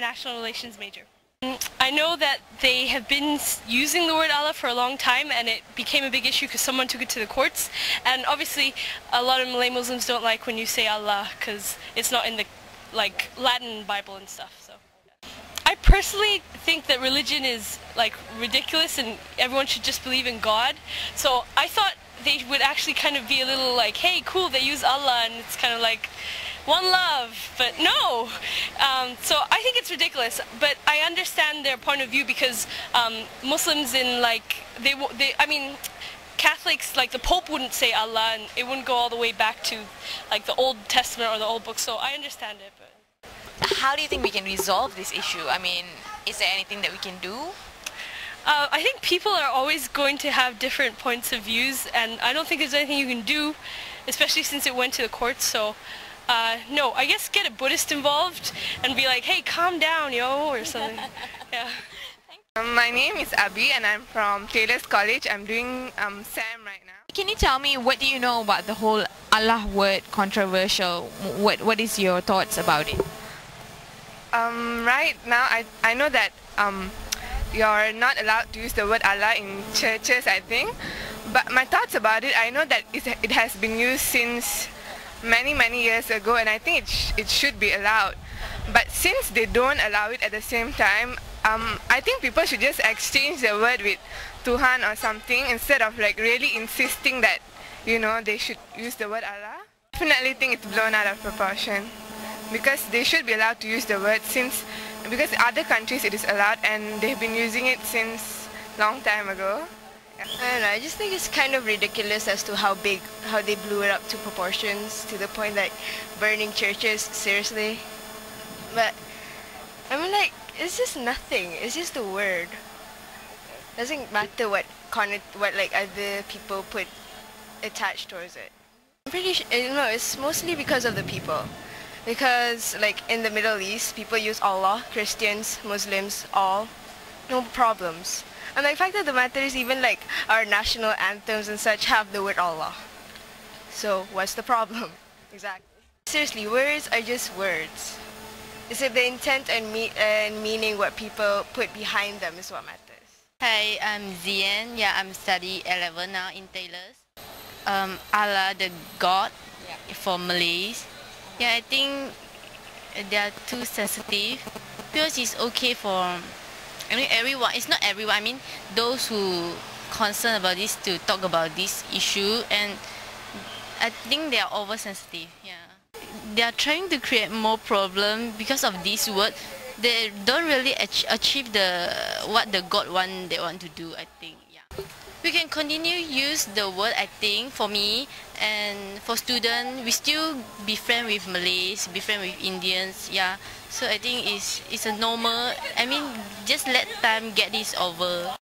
international relations major. I know that they have been using the word Allah for a long time, and it became a big issue because someone took it to the courts. And obviously a lot of Malay Muslims don't like when you say Allah because it's not in the Latin Bible and stuff. So I personally think that religion is ridiculous and everyone should just believe in God. So I thought they would actually kind of be a little hey, cool, they use Allah and it's kind of one love, but no. So I think it's ridiculous, but I understand their point of view because Muslims in I mean, Catholics, the Pope wouldn't say Allah and it wouldn't go all the way back to the Old Testament or the Old Book, so I understand it. But how do you think we can resolve this issue? I mean, is there anything that we can do? I think people are always going to have different points of views, and I don't think there's anything you can do, especially since it went to the courts. So no, I guess get a Buddhist involved and be like, hey, calm down, yo, or something. Yeah. My name is Abby and I'm from Taylor's College. I'm doing SAM right now. Can you tell me, what do you know about the whole Allah word controversial? What is your thoughts about it? Right now I know that you're not allowed to use the word Allah in churches, I think. But my thoughts about it, I know that it has been used since many years ago, and I think it should be allowed. But since they don't allow it at the same time, I think people should just exchange the word with Tuhan or something instead of really insisting that they should use the word Allah. I definitely think it's blown out of proportion because they should be allowed to use the word because in other countries it is allowed and they've been using it since long time ago. I don't know, I just think it's kind of ridiculous as to how they blew it up to proportions to the point burning churches, seriously. But I mean it's just nothing, it's just a word. Doesn't matter what other people put attached towards it. I'm pretty sure, it's mostly because of the people. Because in the Middle East, people use Allah, Christians, Muslims, all, no problems. And the fact of the matter is even our national anthems and such have the word Allah. So what's the problem? Exactly. Seriously, words are just words. It's the intent and meaning what people put behind them is what matters. Hi, I'm Zian. Yeah, I'm studying 11 now in Taylor's. Allah, the God, for Malays. Yeah, I think they are too sensitive because it's okay for everyone. It's not everyone. I mean, those who concerned about this to talk about this issue, and I think they are oversensitive. Yeah, they are trying to create more problem because of this word. They don't really achieve what the God they want to do. I think. Yeah. We can continue use the word, I think, for me, and for students, we still be friends with Malays, be friends with Indians, yeah. So I think it's a normal, I mean, just let time get this over.